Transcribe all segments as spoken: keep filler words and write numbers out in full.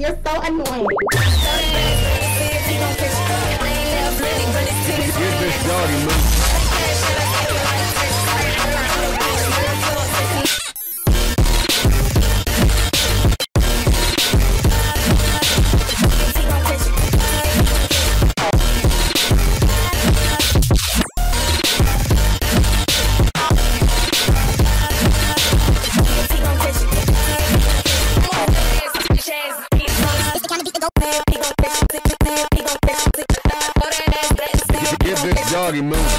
You're so annoying. Get this doggy move. Get this doggy move.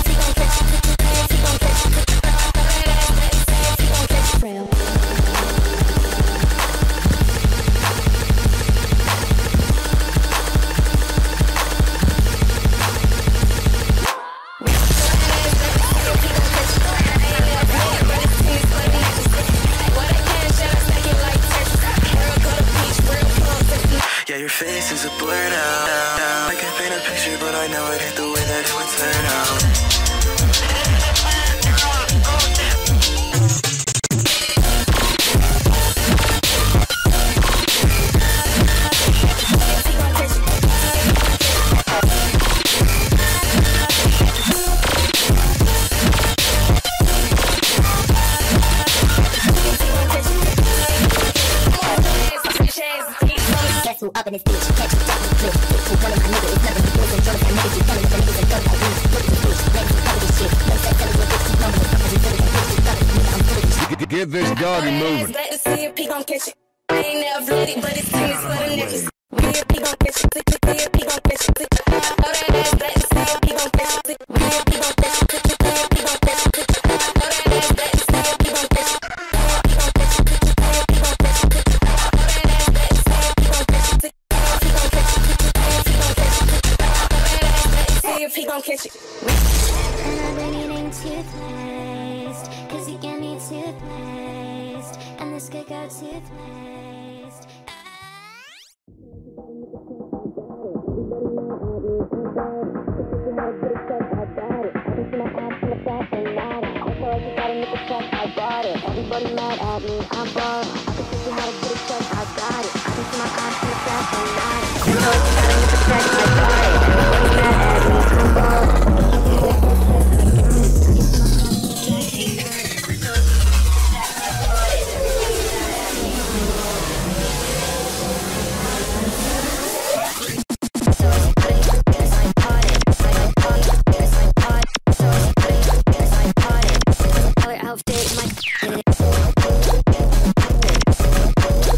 Yeah, your face is a blur now. I can paint a picture, but I know it ain't the way that it would turn out. Up in this bitch, catch you, drop me, flip. It's one of my niggas, it's nothing to do with drugs. My niggas, you telling me the niggas and guns like weed. Look at this bitch, ready to cover this shit. No sex, telling your bitch, keep numbing the fuckers. You feel it, that bitch, you got it. Nigga, I'm good at this shit. Get this doggy moving. Glad to see if he gon' catch it. I ain't never flirt it, but it's tennis for the niggas. We if he gon' catch it, click, click, click, if he gon' catch it, click. Throw that ass back to see if he gon' catch it, click. We if he gon' catch it, click, click, click, if he gon' catch it, click. Throw that ass back to see if he gon' catch it. If he gon' catch it. And I've been eating toothpaste, cause you give me toothpaste, and this could go toothpaste. Everybody mad at me, I'm bored. I can teach you how to get a check, I got it. I can see my eyes in the back and got it. You know you gotta get the check, I got it. Everybody mad at me, I'm bored.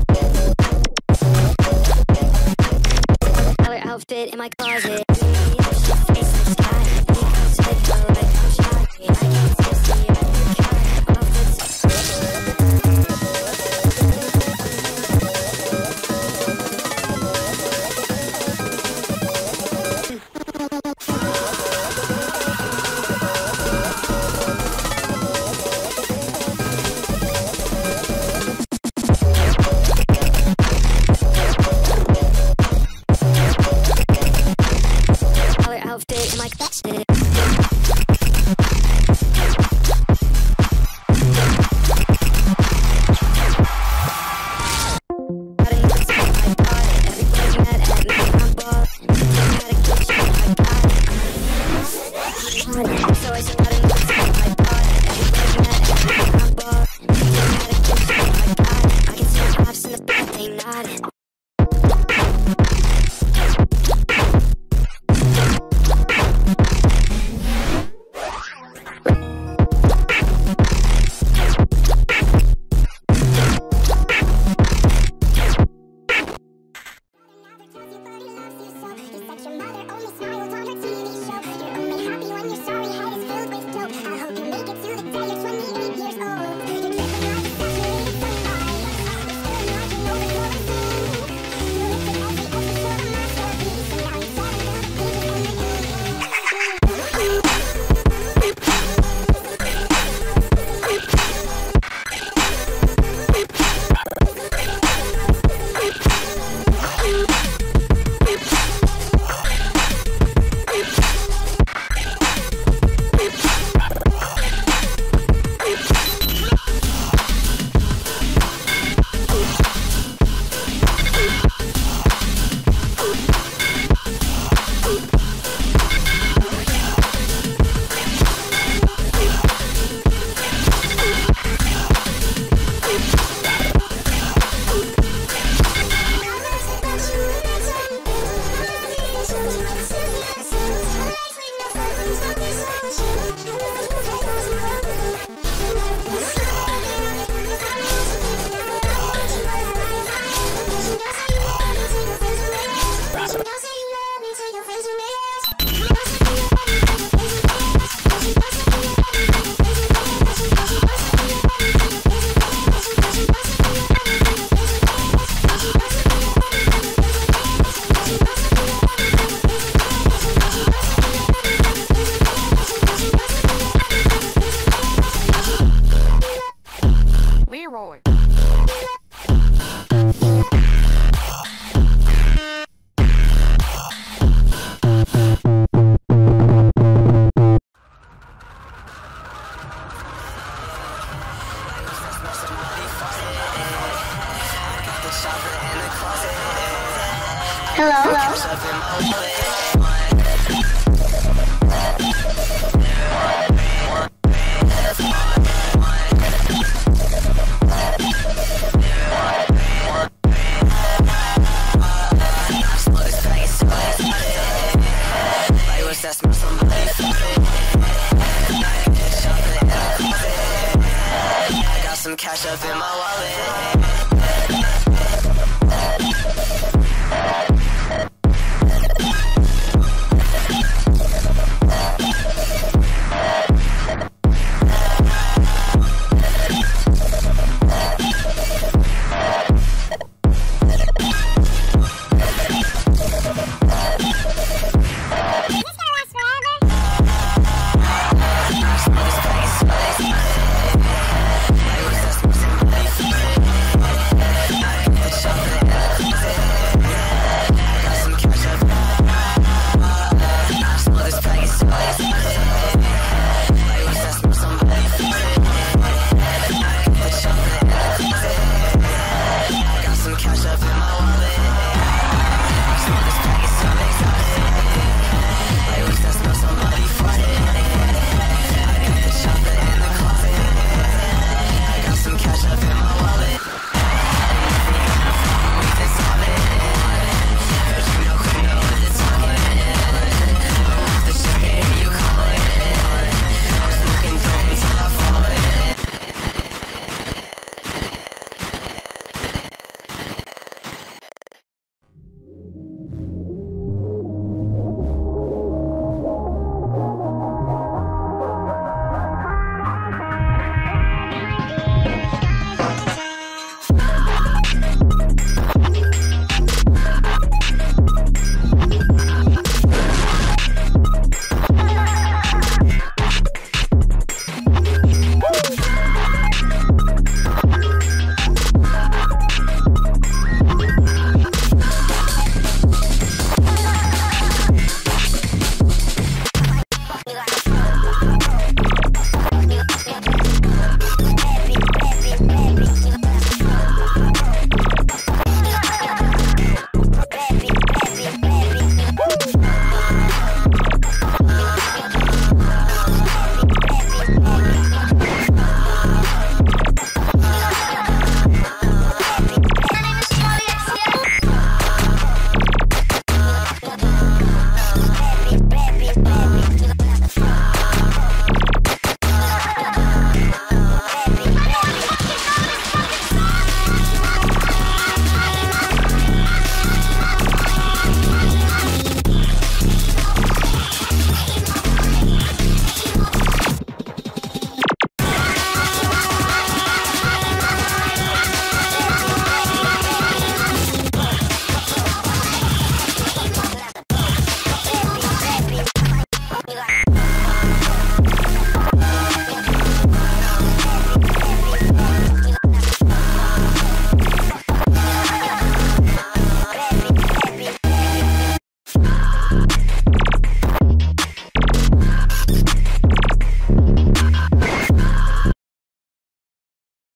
Outfit in my closet. Cash up in my wallet.